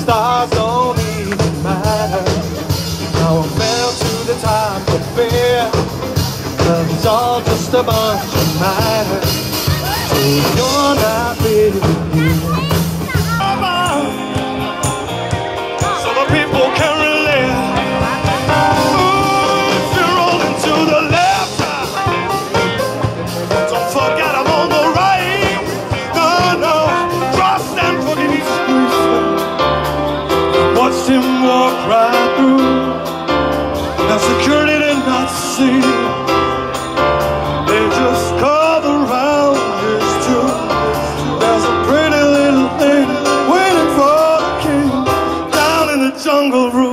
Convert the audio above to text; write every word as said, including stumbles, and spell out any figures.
stars don't even matter. Now I fell to the top of fear, but it's all just a bunch of matter. So you're not really here. So the people can relate. Ooh, if you're rolling to the left, don't forget I'm on the right. No, no, trust and forgive. Watched him walk right through. Now security did not see. They just called around his tomb. There's a pretty little thing waiting for the king down in the jungle room.